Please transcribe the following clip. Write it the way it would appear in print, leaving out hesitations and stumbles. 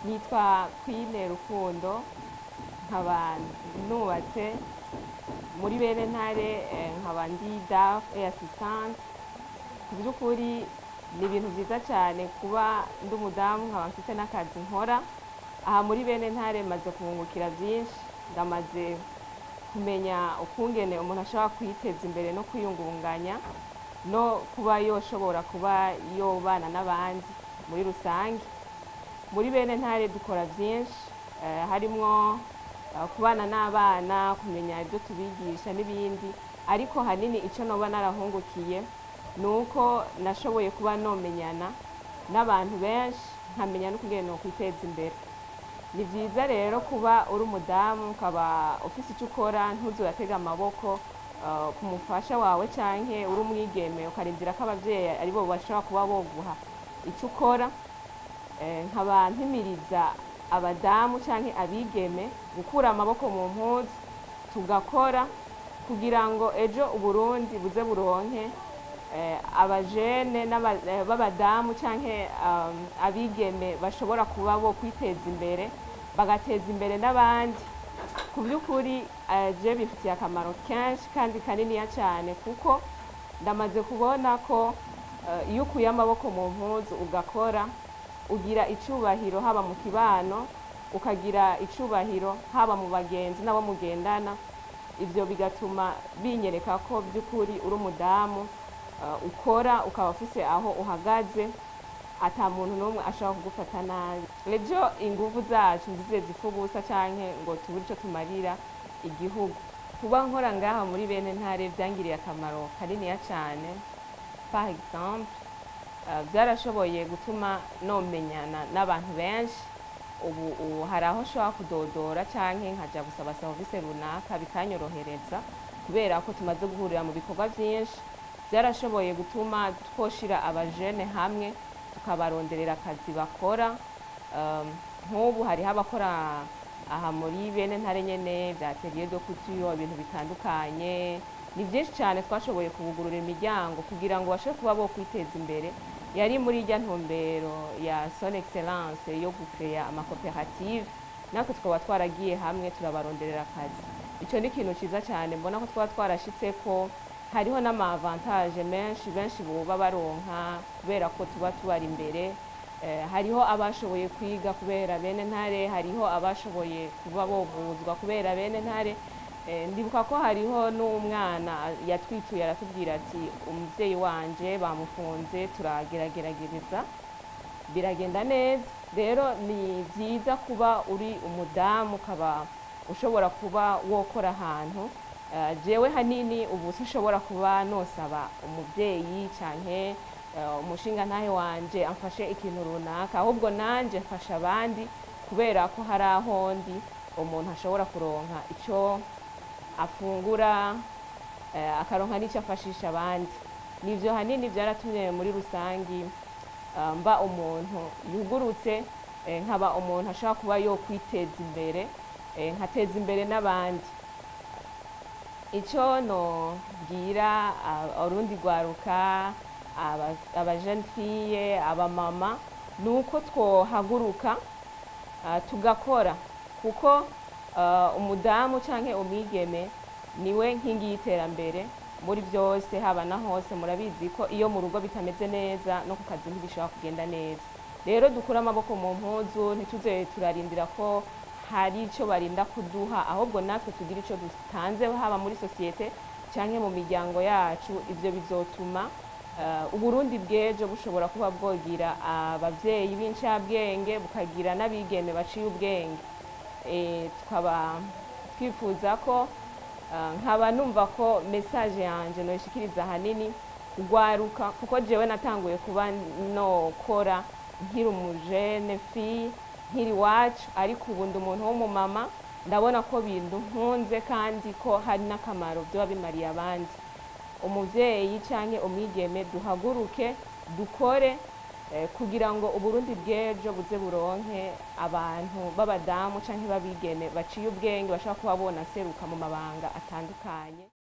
Nitwa Queen Rukundo, nkaba nubatse muri Benentare, nkaba ndi DAF assistant. Ku by'ukuri ni ibintu byiza cyane kuba ndi umudamu nkaba mfite n'akazi nkora aha muri Benentare. Maze kubungukira byinshi, ndamaze kumenya ukungene umuntu ashobora kwiteza imbere no kwiyungunganya no kuba yoshobora kuba yobana n'abandi muri rusange. Muri Benentare dukora byinshi, harimwo kubana n'abana, kumenya ibyo tubigisha n'ibindi, ariko hanini icyo noba narahungukiye nuko nashoboye kuba nomenyana n'abantu benshi, nkamenya n'ukungene no kwiteza imbere. Ni byiza rero kuba uri umudamu ukaba ufise icyo ukora, ntuze uratega amaboko ku mufasha wawe canke uri umwigeme ukarindira ko abavyeyi aribo bashobora kuba boguha icyo ukora. Nkaba ntimiriza abadamu canke abigeme gukura amaboko mu mpuzu tugakora, kugira ngo ejo Uburundi buze buronke abajene b'abadamu canke abigeme bashobora kuba bo kwiteza imbere, bagateza imbere n'abandi. Ku by'ukuri je bifitiye akamaro kenshi kandi kaniniya cyane, kuko ndamaze kubona ko iyo ukuye amaboko mu mpuzu ugakora, ugira icubahiro haba mu kibano, ukagira icubahiro haba mu bagenzi n'abo mugendana. Ivyo bigatuma binyereka ko by'ukuri uri umudamu ukora, ukaba ufise aho uhagaze, ata muntu n'umwe ashobora kugufata nabi. Ejo inguvu zacu nzize zipfa ubusa canke ngo tubure ico tumarira igihugu. Kuba nkora ngaha muri Benentare vyangiriye akamaro kaniniya cane. Par exemple, byarashoboye gutuma nomenyana n'abantu benshi. Ubu hari aho nshobora kudodora canke nkaja gusaba service runaka, bikanyorohereza kubera ko tumaze guhurira mu bikorwa byinshi. Byarashoboye gutuma twoshira abajene hamwe tukabaronderera akazi bakora. Nk'ubu hariho abakora aha muri Benentare nyene bya atelier de couture, ibintu bitandukanye. Ni byinshi cyane twashoboye kubugurura imiryango kugira ngo bashobore kuba bo kwiteza imbere. Yari muri irya ntumbero ya Son Excellence yo gucrea amakoperative, natwe twaba twaragiye hamwe turabaronderera akazi. Ico ni ikintu ciza cyane, mbona ko twaba twarashitse ko hariho n'amavantage benshi boba baronka kubera ko tuba tubari imbere. Hariho abashoboye kwiga kubera Benentare, hariho abashoboye kuba bovuzwa kubera Benentare. Ndibuka ko hariho n'umwana yatwituye aratubwira ati umuvyeyi wanje bamufunze, turageragerageza biragenda neza. Rero ni byiza kuba uri umudamu ukaba ushobora kuba wokora ahantu. Jewe hanini ubu sinshobora kuba nosaba umuvyeyi canke umushinga ntahe wanje amfashe ikintu runaka, ahubwo nanje mfasha abandi, kubera ko hari aho ndi umuntu ashobora kuronka ico afungura, akaronka n'icyo afashisha abandi. Nivyo hanini byaratumye muri rusangi mba umuntu yugurutse, nkaba umuntu ashobora kuba yo kwiteza imbere, nkateza imbere n'abandi. Ico no bwira urundi rwaruka, abajene fille, abamama, nuko twohaguruka tugakora, kuko umudamu canke umwigeme niwe nkingi y'iterambere muri byose, haba na hose. Murabizi ko iyo mu rugo bitameze neza no ku kazi ntibishobora kugenda neza. Rero dukura amaboko mu mpuzu, ntituze turarindira ko hari ico barinda kuduha, ahubwo natwe tugira ico dutanze, haba muri societe canke mu miryango yacu. Ivyo bizotuma Uburundi bw'ejo bushobora kuba bwogira abavyeyi b'incabwenge, bukagira n'abigeme baciye ubwenge. Tukaba twifuza ko nkaba numva ko message yanje noyishikiriza hanini kugwaruka, kuko jewe natanguye kuba nokora nkiri umujene fille, nkiri wacu, ariko ubu ndi umuntu w'umumama. Ndabona ko bintu nkunze kandi ko hari n'akamaro byoba bimariye abandi. Umuvyeyi canke umwigeme duhaguruke dukore, kugira ngo Uburundi bw'ejo buze buronke abantu b'abadamu canke b'abigeme baciye ubwenge, bashobora kuba bona seruka mu mabanga atandukanye.